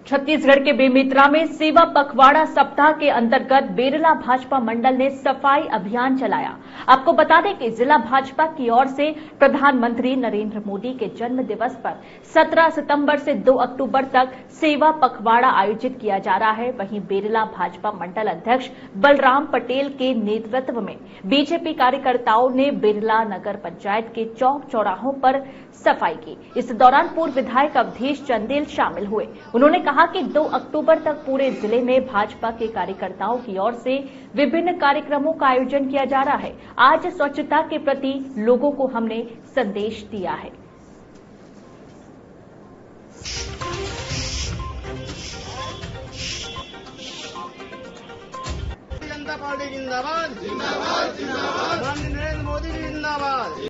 छत्तीसगढ़ के बेमेतरा में सेवा पखवाड़ा सप्ताह के अंतर्गत बेरला भाजपा मंडल ने सफाई अभियान चलाया। आपको बता दें कि जिला भाजपा की ओर से प्रधानमंत्री नरेंद्र मोदी के जन्म दिवस पर 17 सितंबर से 2 अक्टूबर तक सेवा पखवाड़ा आयोजित किया जा रहा है। वहीं बेरला भाजपा मंडल अध्यक्ष बलराम पटेल के नेतृत्व में बीजेपी कार्यकर्ताओं ने बेरला नगर पंचायत के चौक चौराहों पर सफाई की। इस दौरान पूर्व विधायक अवधेश चंदेल शामिल हुए। उन्होंने कहा कि 2 अक्टूबर तक पूरे जिले में भाजपा के कार्यकर्ताओं की ओर से विभिन्न कार्यक्रमों का आयोजन किया जा रहा है। आज स्वच्छता के प्रति लोगों को हमने संदेश दिया है। जनता पार्टी जिंदाबाद, जिंदाबाद, जिंदाबाद। नरेंद्र मोदी जिंदाबाद।